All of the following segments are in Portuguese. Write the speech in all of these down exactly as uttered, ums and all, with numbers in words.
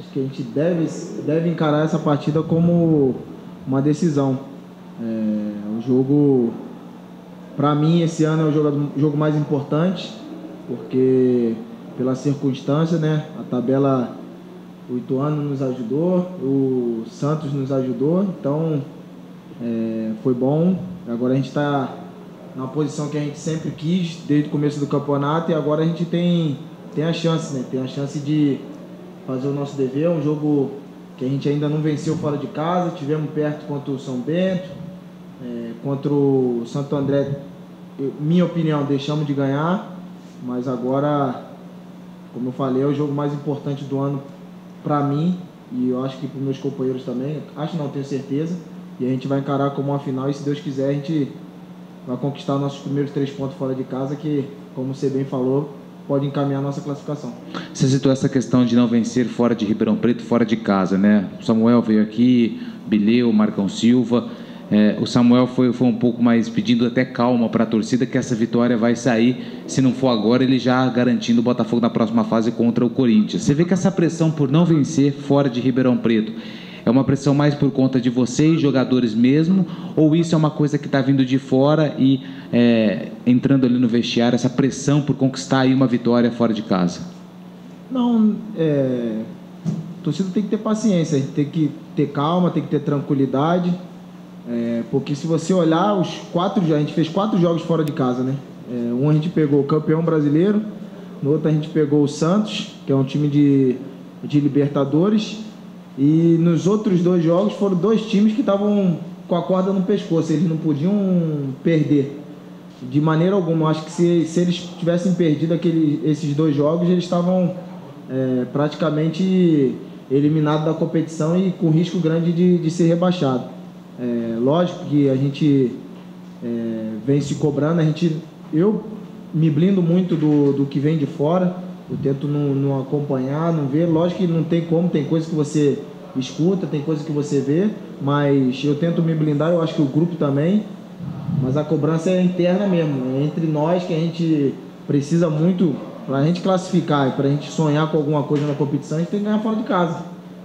Acho que a gente deve, deve encarar essa partida como uma decisão. É, o jogo, para mim, esse ano é o jogo, o jogo mais importante, porque pela circunstância, né? A tabela, o Ituano nos ajudou, o Santos nos ajudou, então é, foi bom. Agora a gente está na posição que a gente sempre quis desde o começo do campeonato, e agora a gente tem, tem a chance, né? Tem a chance de fazer o nosso dever. Um jogo que a gente ainda não venceu fora de casa, tivemos perto contra o São Bento, é, contra o Santo André, eu, minha opinião, deixamos de ganhar, mas agora, como eu falei, é o jogo mais importante do ano para mim, e eu acho que para os meus companheiros também, acho não, tenho certeza, e a gente vai encarar como uma final, e se Deus quiser a gente vai conquistar nossos primeiros três pontos fora de casa, que, como você bem falou, pode encaminhar a nossa classificação. Você citou essa questão de não vencer fora de Ribeirão Preto, fora de casa, né? O Samuel veio aqui, Bileu, Marcão Silva. É, o Samuel foi, foi um pouco mais pedindo até calma para a torcida, que essa vitória vai sair, se não for agora, ele já garantindo o Botafogo na próxima fase contra o Corinthians. Você vê que essa pressão por não vencer fora de Ribeirão Preto é uma pressão mais por conta de vocês, jogadores mesmo, ou isso é uma coisa que está vindo de fora e é, entrando ali no vestiário, essa pressão por conquistar aí uma vitória fora de casa? Não, é, a torcida tem que ter paciência, tem que ter calma, tem que ter tranquilidade, é, porque se você olhar os quatro, a gente fez quatro jogos fora de casa, né? É, um a gente pegou o campeão brasileiro, no outro a gente pegou o Santos, que é um time de, de Libertadores, e nos outros dois jogos foram dois times que estavam com a corda no pescoço, eles não podiam perder de maneira alguma. Eu acho que se, se eles tivessem perdido aquele, esses dois jogos, eles estavam é, praticamente eliminados da competição e com risco grande de, de ser rebaixado. É, lógico que a gente é, vem se cobrando, a gente, eu me blindo muito do, do que vem de fora. Eu tento não, não acompanhar, não ver. Lógico que não tem como, tem coisa que você escuta, tem coisa que você vê, mas eu tento me blindar, eu acho que o grupo também. Mas a cobrança é interna mesmo, é entre nós, que a gente precisa muito, para a gente classificar e para a gente sonhar com alguma coisa na competição, a gente tem que ganhar fora de casa.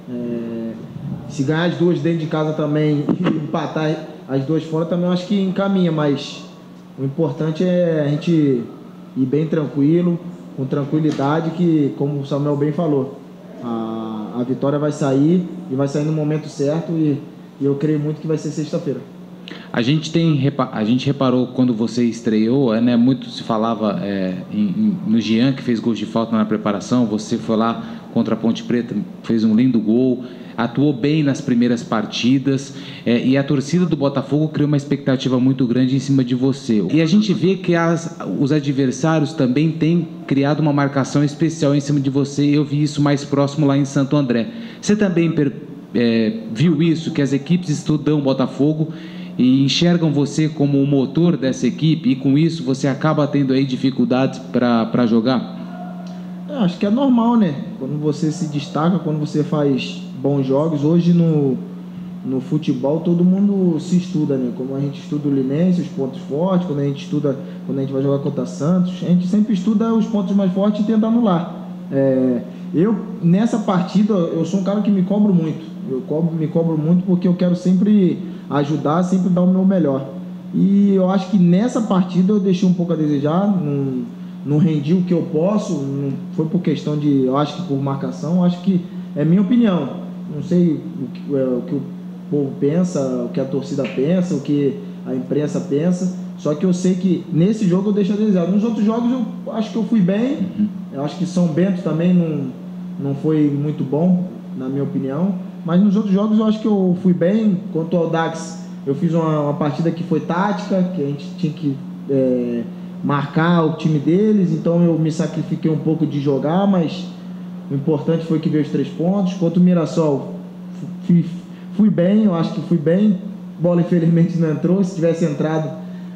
É, se ganhar as duas dentro de casa também e empatar as duas fora, também eu acho que encaminha, mas o importante é a gente ir bem tranquilo, com tranquilidade, que, como o Samuel bem falou, a, a vitória vai sair e vai sair no momento certo, e, e eu creio muito que vai ser sexta-feira. A gente tem, a gente reparou quando você estreou, né, muito se falava é, em, em, no Jean, que fez gols de falta na preparação. Você foi lá contra a Ponte Preta, fez um lindo gol, atuou bem nas primeiras partidas, é, e a torcida do Botafogo criou uma expectativa muito grande em cima de você. E a gente vê que as, os adversários também têm criado uma marcação especial em cima de você. Eu vi isso mais próximo lá em Santo André. Você também per, é, viu isso, que as equipes estudam o Botafogo e enxergam você como o motor dessa equipe, e com isso você acaba tendo aí dificuldades para jogar? Eu acho que é normal, né? Quando você se destaca, quando você faz bons jogos. Hoje no, no futebol todo mundo se estuda, né? Como a gente estuda o Linense, os pontos fortes, quando a gente estuda, quando a gente vai jogar contra Santos, a gente sempre estuda os pontos mais fortes e tenta anular. É, eu, nessa partida, eu sou um cara que me cobro muito. Eu cobro, me cobro muito porque eu quero sempre ajudar, sempre dar o meu melhor. E eu acho que nessa partida eu deixei um pouco a desejar, não, não rendi o que eu posso, não foi por questão de, eu acho que por marcação, eu acho que é minha opinião. Não sei o que, é, o que o povo pensa, o que a torcida pensa, o que a imprensa pensa, só que eu sei que nesse jogo eu deixo a desejar. Nos outros jogos eu acho que eu fui bem, eu acho que São Bento também não, não foi muito bom, na minha opinião, mas nos outros jogos eu acho que eu fui bem. Quanto ao Dax, eu fiz uma, uma partida que foi tática, que a gente tinha que é, marcar o time deles, então eu me sacrifiquei um pouco de jogar, mas o importante foi que veio os três pontos. Quanto o Mirassol, fui, fui bem, eu acho que fui bem, bola infelizmente não entrou, se tivesse entrado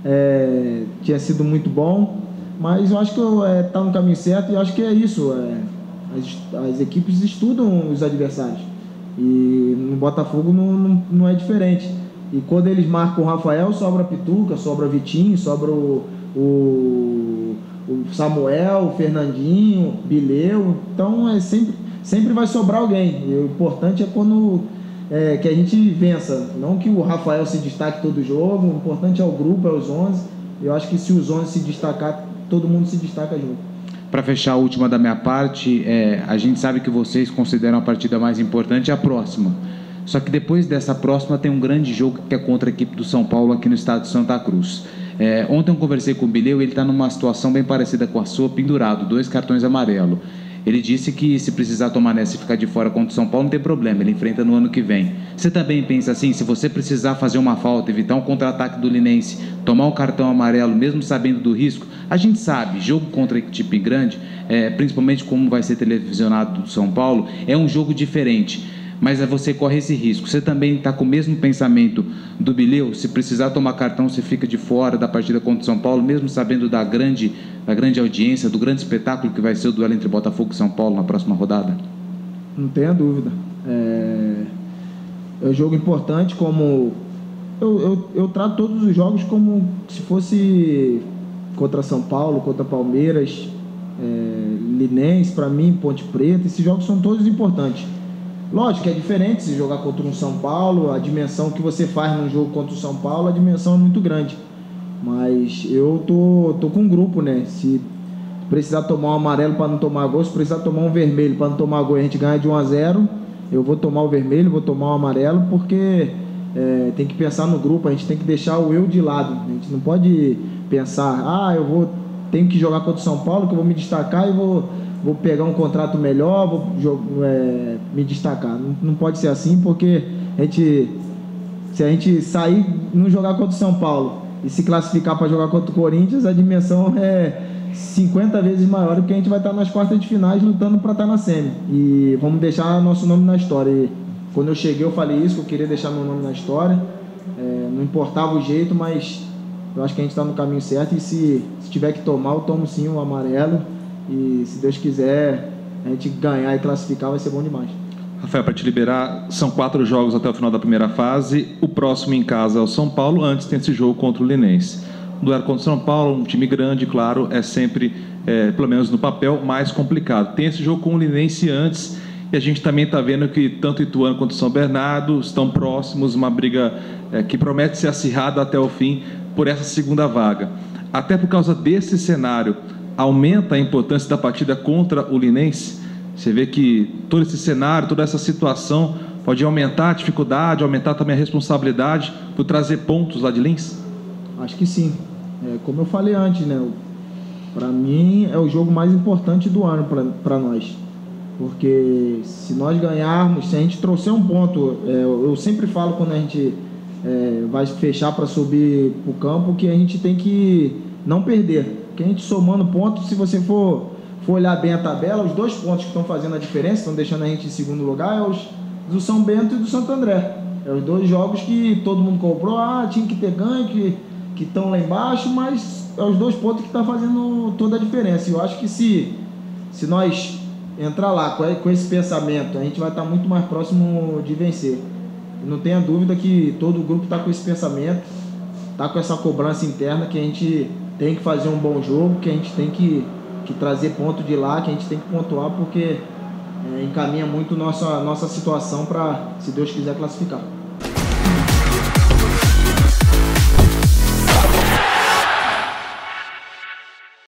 é, tinha sido muito bom, mas eu acho que está é, no caminho certo, e eu acho que é isso, é, as, as equipes estudam os adversários, e no Botafogo não, não, não é diferente. E quando eles marcam o Rafael, sobra Pituca, sobra Vitinho, sobra o, o, o Samuel, o Fernandinho, Bileu. Então é sempre, sempre vai sobrar alguém. E o importante é quando é, que a gente vença. Não que o Rafael se destaque todo jogo, o importante é o grupo, é os onze. Eu acho que se os onze se destacar, todo mundo se destaca junto. Para fechar a última da minha parte, é, a gente sabe que vocês consideram a partida mais importante a próxima. Só que depois dessa próxima tem um grande jogo que é contra a equipe do São Paulo aqui no estado de Santa Cruz. É, ontem eu conversei com o Bileu e ele está numa situação bem parecida com a sua, pendurado, dois cartões amarelos. Ele disse que se precisar tomar nessa e ficar de fora contra o São Paulo, não tem problema, ele enfrenta no ano que vem. Você também pensa assim, se você precisar fazer uma falta, evitar um contra-ataque do Linense, tomar um cartão amarelo, mesmo sabendo do risco, a gente sabe, jogo contra equipe grande, é, principalmente como vai ser televisionado do São Paulo, é um jogo diferente. Mas você corre esse risco. Você também está com o mesmo pensamento do Bileu? Se precisar tomar cartão, você fica de fora da partida contra o São Paulo, mesmo sabendo da grande, da grande audiência, do grande espetáculo que vai ser o duelo entre Botafogo e São Paulo na próxima rodada? Não tenha dúvida. É, é um jogo importante, como... Eu, eu, eu trato todos os jogos como se fosse contra São Paulo, contra Palmeiras, é, Linense, para mim, Ponte Preta. Esses jogos são todos importantes. Lógico que é diferente se jogar contra um São Paulo, a dimensão que você faz num jogo contra o São Paulo, a dimensão é muito grande. Mas eu tô, tô com um grupo, né? Se precisar tomar um amarelo para não tomar gol, se precisar tomar um vermelho para não tomar gol e a gente ganha de um a zero, eu vou tomar o vermelho, vou tomar o amarelo, porque é, tem que pensar no grupo, a gente tem que deixar o eu de lado. A gente não pode pensar, ah, eu vou, tenho que jogar contra o São Paulo, que eu vou me destacar e vou... vou pegar um contrato melhor, vou é, me destacar. Não, não pode ser assim, porque a gente, se a gente sair, não jogar contra o São Paulo e se classificar para jogar contra o Corinthians, a dimensão é cinquenta vezes maior, porque a gente vai estar nas quartas de finais lutando para estar na semi. E vamos deixar nosso nome na história. E quando eu cheguei, eu falei isso, que eu queria deixar meu nome na história. É, não importava o jeito, mas eu acho que a gente está no caminho certo. E se, se tiver que tomar, eu tomo sim o amarelo. E se Deus quiser, a gente ganhar e classificar, vai ser bom demais. Rafael, para te liberar, são quatro jogos até o final da primeira fase. O próximo em casa é o São Paulo, antes tem esse jogo contra o Linense. O duelo contra o São Paulo, um time grande, claro, é sempre, é, pelo menos no papel, mais complicado. Tem esse jogo com o Linense antes, e a gente também está vendo que tanto Ituano quanto São Bernardo estão próximos, uma briga é, que promete ser acirrada até o fim por essa segunda vaga. Até por causa desse cenário, aumenta a importância da partida contra o Linense? Você vê que todo esse cenário, toda essa situação pode aumentar a dificuldade, aumentar também a responsabilidade por trazer pontos lá de Lins? Acho que sim. É, como eu falei antes, né? Para mim é o jogo mais importante do ano para nós. Porque se nós ganharmos, se a gente trouxer um ponto, é, eu sempre falo quando a gente é, vai fechar para subir para o campo, que a gente tem que não perder. Porque a gente somando pontos, se você for, for olhar bem a tabela, os dois pontos que estão fazendo a diferença, estão deixando a gente em segundo lugar, é os do São Bento e do Santo André. É os dois jogos que todo mundo comprou, ah, tinha que ter ganho, que que estão lá embaixo, mas é os dois pontos que estão fazendo toda a diferença. E eu acho que se, se nós entrar lá com, com esse pensamento, a gente vai estar muito mais próximo de vencer. E não tenha dúvida que todo o grupo está com esse pensamento, está com essa cobrança interna, que a gente tem que fazer um bom jogo, que a gente tem que, que trazer ponto de lá, que a gente tem que pontuar, porque é, encaminha muito nossa, nossa situação para, se Deus quiser, classificar.